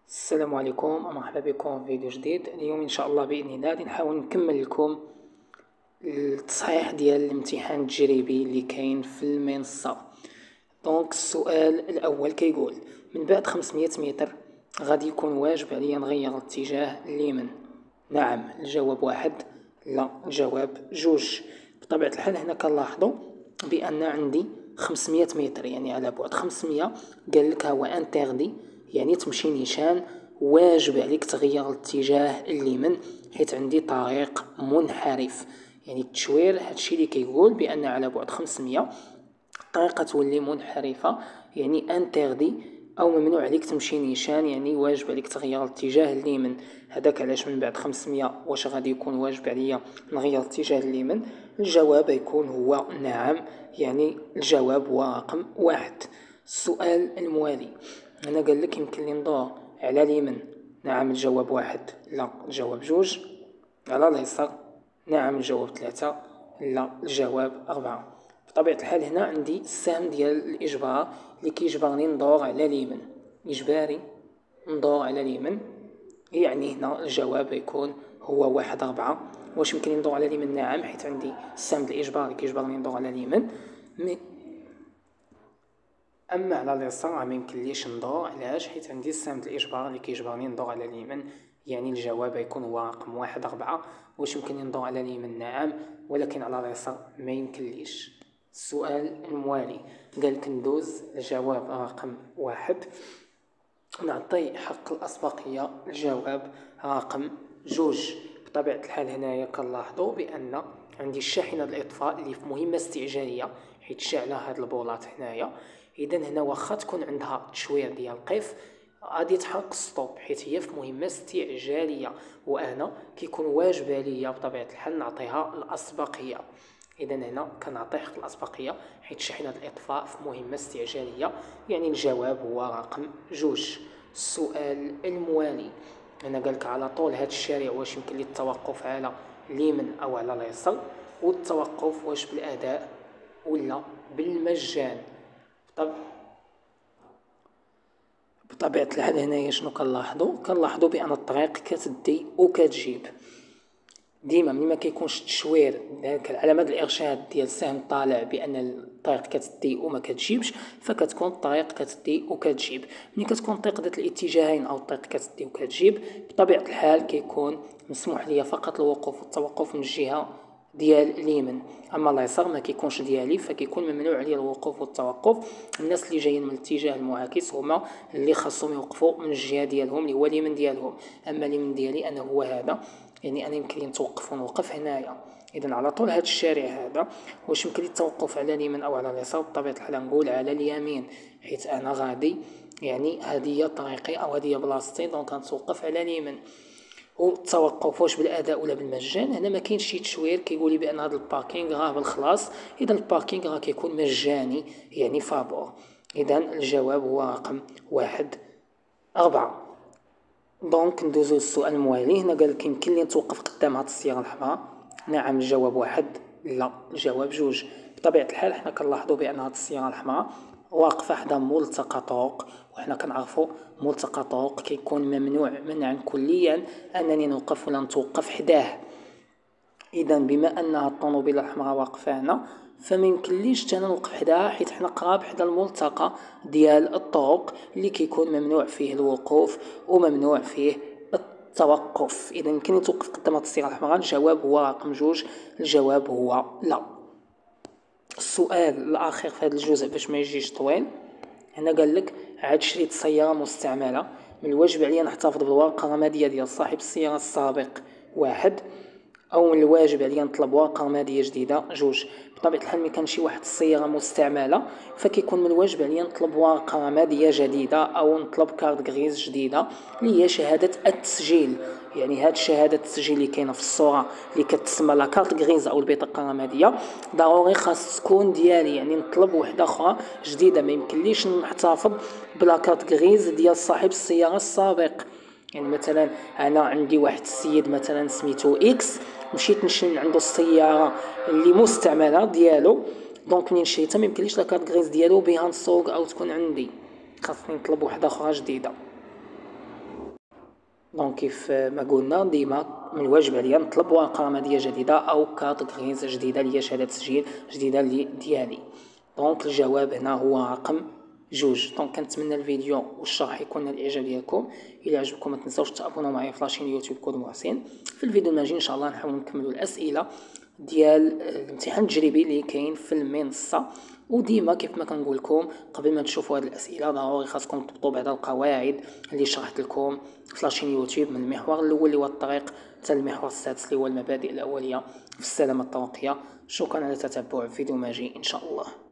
السلام عليكم ومرحبا بكم في فيديو جديد. اليوم ان شاء الله باذن الله غادي نحاول نكمل لكم التصحيح ديال الامتحان التجريبي اللي كاين في المنصه. دونك السؤال الاول كيقول: من بعد 500 متر غادي يكون واجب عليا نغير الاتجاه اليمين. نعم الجواب واحد، لا الجواب جوج. بطبيعه الحال هنا كنلاحظوا بان عندي 500 متر يعني على بعد 500، قال لك هو انتردي يعني تمشي نيشان، واجب عليك تغير الاتجاه اليمين حيت عندي طريق منحرف. يعني التشوير هادشي اللي كيقول بان على بعد 500 الطريقة تولي منحرفة، يعني انتردي او ممنوع عليك تمشي نيشان، يعني واجب عليك تغير الاتجاه اليمين. هذاك علاش من بعد 500 واش غادي يكون واجب عليا نغير الاتجاه اليمين؟ الجواب يكون هو نعم، يعني الجواب هو رقم واحد. السؤال الموالي هنا قال لك يمكن لي ندور على اليمين. نعم الجواب واحد، لا الجواب جوج. على اليسار نعم الجواب ثلاثة، لا الجواب أربعة. بطبيعة الحال هنا عندي السهم ديال الإجبار اللي كيجبرني ندور على اليمين، إجباري ندور على اليمين، يعني هنا الجواب يكون هو واحد أربعة. واش يمكن ندور على اليمين؟ نعم، حيت عندي السهم ديال الإجبار اللي كيجبرني ندور على اليمين. اما على اليسار ما يمكنليش ندور، علاش؟ حيت عندي السهم ديال الاجبار اللي كيجبرني ندور على اليمين، يعني الجواب يكون هو رقم واحد أربعة. واش يمكن ندور على اليمين؟ نعم، ولكن على اليسار ما يمكنليش. السؤال الموالي قالك ندوز الجواب رقم واحد، نعطي حق الأسبقية الجواب رقم جوج. بطبيعة الحال هنايا كنلاحظوا بأن عندي الشاحنة الإطفاء اللي في مهمة استعجالية حيت شاعلة هاد البولات هنايا. إذا هنا واخا تكون عندها تشوير ديال القيف غادي تحرك ستوب حيت هي في مهمة استعجالية، وأنا كيكون واجب عليا بطبيعة الحال نعطيها الأسبقية. إذا هنا كنعطي حق الأسبقية حيت شاحنة الإطفاء في مهمة استعجالية، يعني الجواب هو رقم جوج. السؤال الموالي هنا قالك على طول هاد الشارع واش يمكن لي التوقف على اليمين أو على اليسار، والتوقف واش بالأداء ولا بالمجان. طب بطبيعة الحال هنايا شنو كنلاحظوا بأن الطريق كتدي وكتجيب. ديما ملي ما كيكونش التشوير داك علامات الارشاد ديال السهم طالع بان الطريق كتدي وما كتجيبش، فكتكون الطريق كتدي وكتجيب. ملي كتكون الطريق ذات الاتجاهين او الطريق كتدي وكتجيب بطبيعه الحال كيكون مسموح ليا فقط الوقوف والتوقف من الجهه ديال اليمين، اما اليسار ما كيكونش ديالي فكيكون ممنوع عليا الوقوف والتوقف. الناس اللي جايين من الاتجاه المعاكس هما اللي خاصهم يوقفوا من الجهه ديالهم اللي هو اليمين ديالهم، اما اليمين ديالي انا هو هذا، يعني انا يمكن لي نتوقف ونوقف هنايا. اذا على طول هذا الشارع هذا واش يمكن لي التوقف على اليمين او على اليسار؟ بطبيعه الحال نقول على اليمين حيت انا غادي، يعني هذه هي طريقي او هذه هي بلاصتي، دونك غنتوقف على اليمين. والتوقف واش بالاداء ولا بالمجان؟ هنا ما كاينش شي تشوير كيقول لي بان هذا الباركينغ راه بالخلاص، اذا الباركينغ راه كيكون مجاني يعني فابور. اذا الجواب هو رقم واحد أربعة. دونك ندوزو للسؤال الموالي. هنا قالك يمكن لي نتوقف قدام هاد السيارة الحمراء. نعم الجواب واحد، لا الجواب جوج. بطبيعة الحال حنا كنلاحظوا بأن هاد السيارة الحمراء واقفة حدا ملتقى طرق، وحنا كنعرفوا ملتقى طرق كيكون ممنوع منعا كليا أنني نوقف ولا نتوقف حداه. إذا بما أن هاد الطوموبيلة الحمراء واقفة هنا فما يمكنليش انا نوقف حداها حيت حنا قراب حدا الملتقى ديال الطرق اللي كيكون ممنوع فيه الوقوف وممنوع فيه التوقف. اذا يمكن نتوقف قدام هاد السيارة الحمراء؟ الجواب هو رقم جوج، الجواب هو لا. السؤال الاخير في هذا الجزء باش ما يجيش طويل، هنا قال لك عاد شريت سيارة مستعملة، من الواجب عليا نحتفظ بالورقة الرمادية ديال صاحب السيارة السابق واحد، او من الواجب عليا نطلب ورقه رماديه جديده جوج. بطبيعه الحال ملي كان شي واحد السياره مستعمله فكيكون من الواجب عليا نطلب ورقه رماديه جديده او نطلب كارت غريز جديده اللي هي شهاده التسجيل. يعني هاد شهاده التسجيل اللي كاينه في الصوره اللي كتسمى لا كارت غريز او البطاقه الرماديه ضروري خاص تكون ديالي، يعني نطلب وحده اخرى جديده، ما يمكنليش نحتفظ بلا كارت غريز ديال صاحب السياره السابق. يعني مثلا انا عندي واحد السيد مثلا سميتو اكس، مشيت نشري من عنده السياره اللي مستعمله ديالو، دونك منين شريتها ما يمكنليش لا كارت غريز ديالو بها نسوق او تكون عندي، خاصني نطلب وحده اخرى جديده. دونك كيف ما قلنا ديما من الواجب عليا نطلب ورقة رمادية جديدة أو كارت غريز جديدة اللي هي شهادة تسجيل جديدة ديالي. دونك الجواب هنا هو رقم جوج. دونك كنتمنى الفيديو والشرح يكون نال الاعجاب ديالكم. الى عجبكم ما تنساوش تابوناو معايا في لاشين يوتيوب كود محسن. في الفيديو الماجي ان شاء الله نحاول نكملوا الاسئله ديال الامتحان التجريبي اللي كاين في المنصه. وديما كيف ما كنقول لكم قبل ما تشوفوا هذه الاسئله ضروري خاصكم تطبقوا بعض القواعد اللي شرحت لكم في لاشين يوتيوب، من المحور الاول اللي هو الطريق حتى المحور السادس اللي هو المبادئ الاوليه في السلامه الطرقيه. شكرا على تتبع فيديو ماجي ان شاء الله.